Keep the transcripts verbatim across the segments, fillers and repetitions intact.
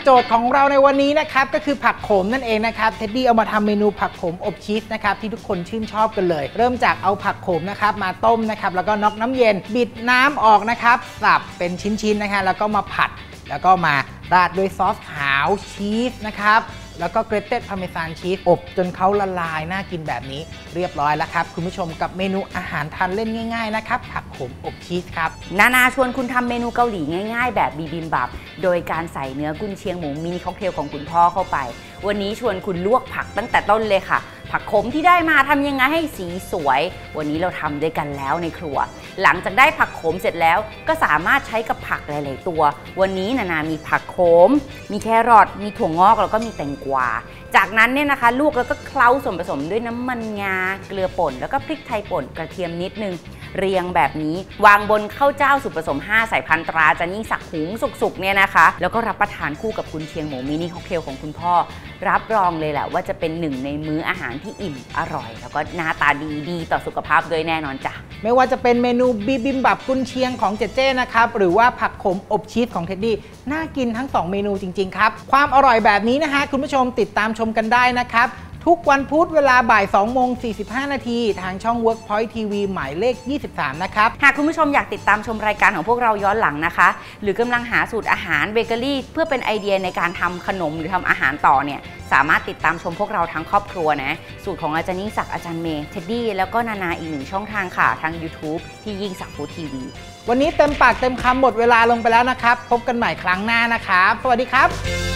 โจทย์ของเราในวันนี้นะครับก็คือผักโขมนั่นเองนะครับเท็ดดี้เอามาทำเมนูผักโขมอบชีสนะครับที่ทุกคนชื่นชอบกันเลยเริ่มจากเอาผักโขมนะครับมาต้มนะครับแล้วก็น็อกน้ำเย็นบิดน้ำออกนะครับสับเป็นชิ้นๆนะคะแล้วก็มาผัดแล้วก็มาราดด้วยซอสขาวชีสนะครับแล้วก็เกรเต็ดพาร์เมซานชีสอบจนเขาละลายน่ากินแบบนี้เรียบร้อยแล้วครับคุณผู้ชมกับเมนูอาหารทานเล่นง่ายๆนะครับผักโขมอบชีสครับนานาชวนคุณทำเมนูเกาหลีง่ายๆแบบบีบิมบับโดยการใส่เนื้อกุนเชียงหมูมินิค็อกเทลของคุณพ่อเข้าไปวันนี้ชวนคุณลวกผักตั้งแต่ต้นเลยค่ะผักขมที่ได้มาทำยังไงให้สีสวยวันนี้เราทำด้วยกันแล้วในครัวหลังจากได้ผักขมเสร็จแล้วก็สามารถใช้กับผักหลายๆตัววันนี้นานามีผักขมมีแครอทมีถั่วงอกแล้วก็มีแตงกวาจากนั้นเนี่ยนะคะลวกแล้วก็เคล้าส่วนผสมด้วยน้ำมันงาเกลือป่นแล้วก็พริกไทยป่นกระเทียมนิดนึงเรียงแบบนี้วางบนข้าวเจ้าสูตรผสมห้าสายพันธุ์ตราจันยิ่งศักดิ์หุงสุกๆเนี่ยนะคะแล้วก็รับประทานคู่กับกุนเชียงหมูมินิค็อกเทลของคุณพ่อรับรองเลยแหละว่าจะเป็นหนึ่งในมื้ออาหารที่อิ่มอร่อยแล้วก็หน้าตาดีดีต่อสุขภาพด้วยแน่นอนจ้ะไม่ว่าจะเป็นเมนูบีบิมบับกุนเชียงของเจเจนะครับหรือว่าผักขมอบชีสของเท็ดดี้น่ากินทั้งสองเมนูจริงๆครับความอร่อยแบบนี้นะฮะคุณผู้ชมติดตามชมกันได้นะครับทุกวันพุธเวลาบ่ายสองโมงสี่สิบห้านาทีทางช่อง Workpoint ที วี หมายเลขยี่สิบสามนะครับหากคุณผู้ชมอยากติดตามชมรายการของพวกเราย้อนหลังนะคะหรือกำลังหาสูตรอาหารเบเกอรี่เพื่อเป็นไอเดียในการทำขนมหรือทำอาหารต่อเนี่ยสามารถติดตามชมพวกเราทั้งครอบครัวนะสูตรของอาจารย์ยิ่งศักดิ์อาจารย์เมย์เท็ดดี้แล้วก็นานาอีกหนึ่งช่องทางค่ะทาง YouTube ที่ยิ่งศักดิ์ฟู้ดทีวีวันนี้เต็มปากเต็มคำหมดเวลาลงไปแล้วนะครับพบกันใหม่ครั้งหน้านะครับสวัสดีครับ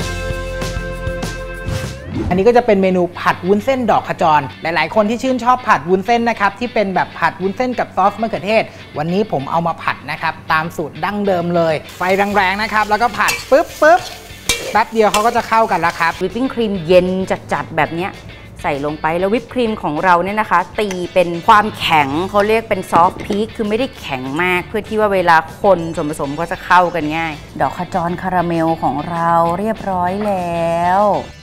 อันนี้ก็จะเป็นเมนูผัดวุ้นเส้นดอกขจรหลายๆคนที่ชื่นชอบผัดวุ้นเส้นนะครับที่เป็นแบบผัดวุ้นเส้นกับซอสมะเขือเทศวันนี้ผมเอามาผัดนะครับตามสูตรดั้งเดิมเลยไฟแรงๆนะครับแล้วก็ผัดปึ๊บปึ๊บแป๊บเดียวเขาก็จะเข้ากันแล้วครับวิปปิ้งครีมเย็นจัดๆแบบนี้ใส่ลงไปแล้ววิปครีมของเราเนี่ยนะคะตีเป็นความแข็งเขาเรียกเป็นซอฟต์พีคคือไม่ได้แข็งมากเพื่อที่ว่าเวลาคนส่วนผสมก็จะเข้ากันง่ายดอกขจรคาราเมลของเราเรียบร้อยแล้ว